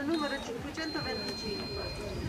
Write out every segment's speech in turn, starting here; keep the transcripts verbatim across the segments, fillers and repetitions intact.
col numero cinquecentoventicinque.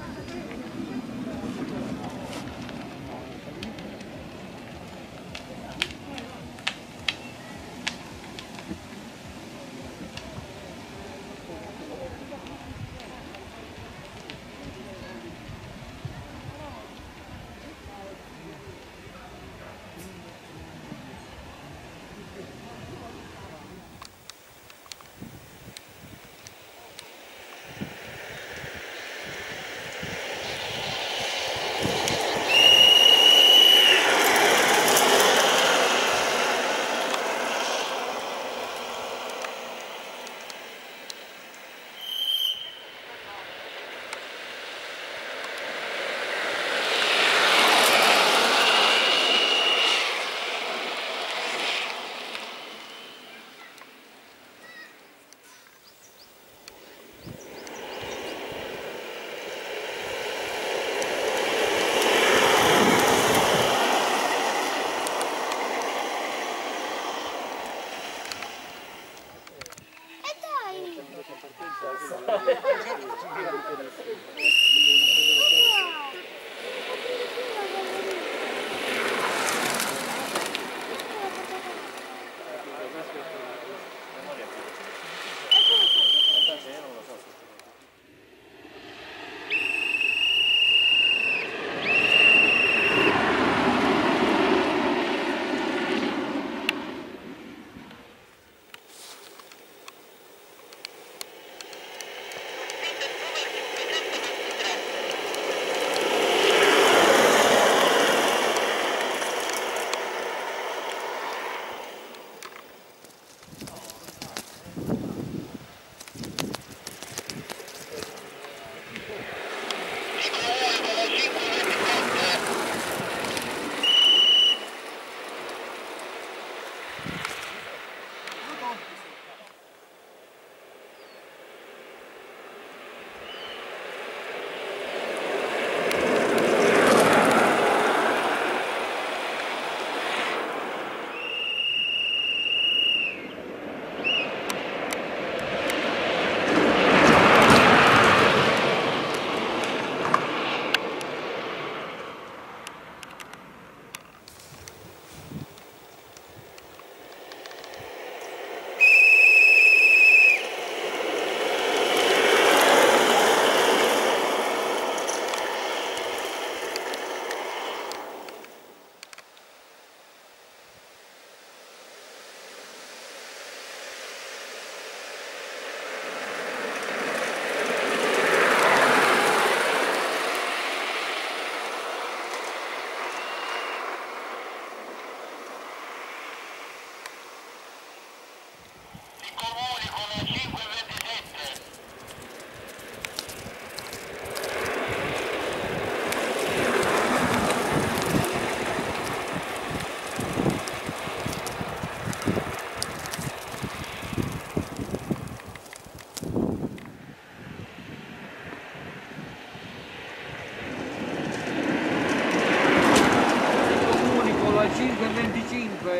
cinque e venticinque.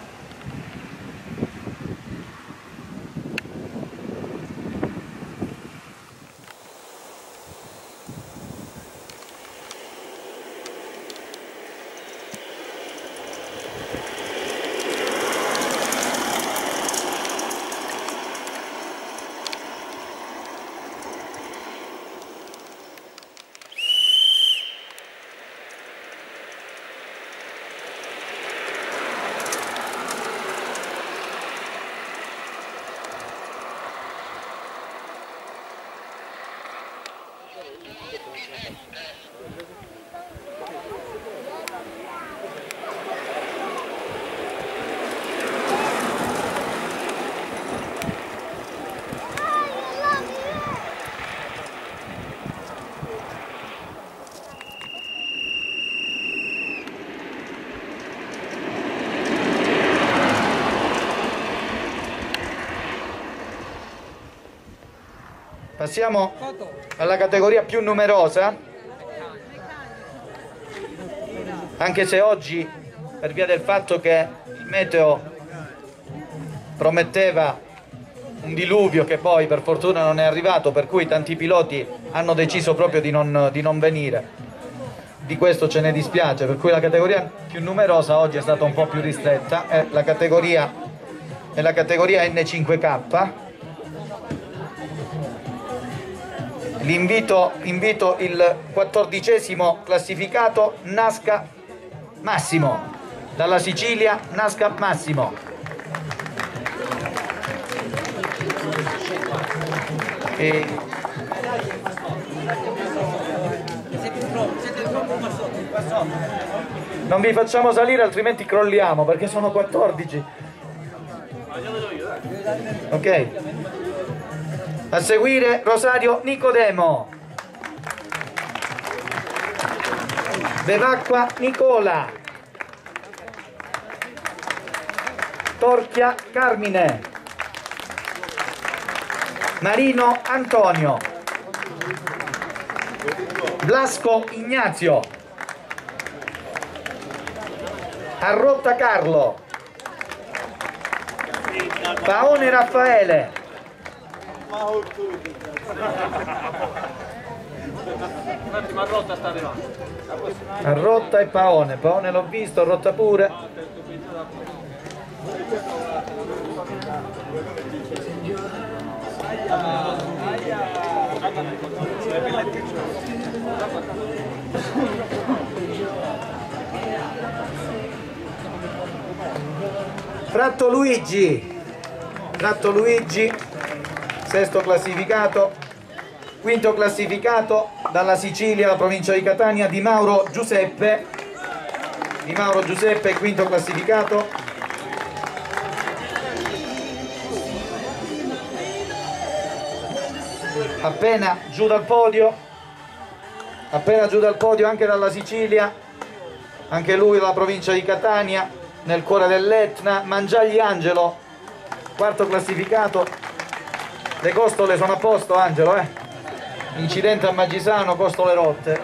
Passiamo alla categoria più numerosa, anche se oggi, per via del fatto che il meteo prometteva un diluvio che poi per fortuna non è arrivato, per cui tanti piloti hanno deciso proprio di non, di non venire. Di questo ce ne dispiace, per cui la categoria più numerosa oggi è stata un po' più ristretta, è la categoria, è la categoria N cinque K. L'invito, invito il quattordicesimo classificato Nasca Massimo, dalla Sicilia Nasca Massimo. E... non vi facciamo salire altrimenti crolliamo, perché sono quattordici. Ok. A seguire Rosario Nicodemo, Bevacqua Nicola, Torchia Carmine, Marino Antonio, Blasco Ignazio, Arrotta Carlo, Paone Raffaele, Arrotta e Paone. Paone l'ho visto, Arrotta pure. Fratto Luigi, Fratto Luigi, sesto classificato. Quinto classificato dalla Sicilia, la provincia di Catania, Di Mauro Giuseppe. Di Mauro Giuseppe, quinto classificato. Appena giù dal podio, appena giù dal podio anche dalla Sicilia, anche lui dalla provincia di Catania, nel cuore dell'Etna, Mangiagli Angelo, quarto classificato. Le costole sono a posto, Angelo, eh? Incidente a Magisano, costole rotte.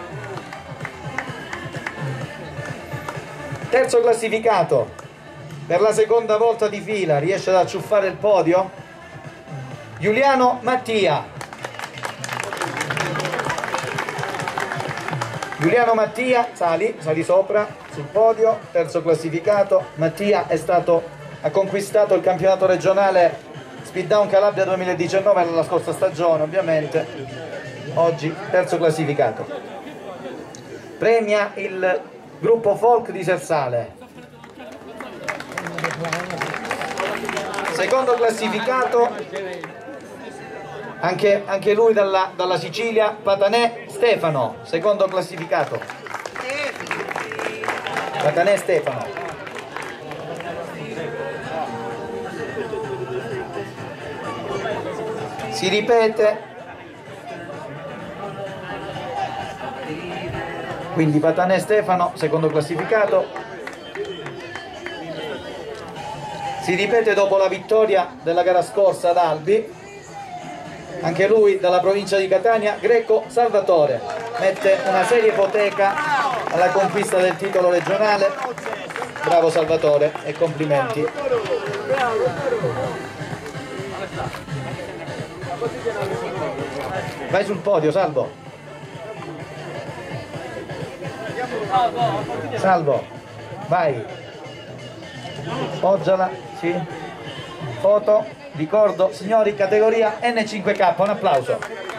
Terzo classificato, per la seconda volta di fila riesce ad acciuffare il podio, Giuliano Mattia. Giuliano Mattia, sali, sali sopra sul podio, terzo classificato. Mattia è stato, ha conquistato il campionato regionale Speed Down Calabria duemiladiciannove nella scorsa stagione, ovviamente. Oggi terzo classificato. Premia il gruppo Folk di Sersale. Secondo classificato, anche, anche lui dalla, dalla Sicilia, Patanè Stefano, secondo classificato. Patanè Stefano. Si ripete. Quindi Patanè Stefano, secondo classificato. Si ripete dopo la vittoria della gara scorsa ad Albi. Anche lui dalla provincia di Catania, Greco Salvatore. Mette una seria ipoteca alla conquista del titolo regionale. Bravo Salvatore e complimenti. Vai sul podio, Salvo. Salvo, vai. Poggiala, sì. Foto, ricordo, signori, categoria N cinque K, un applauso.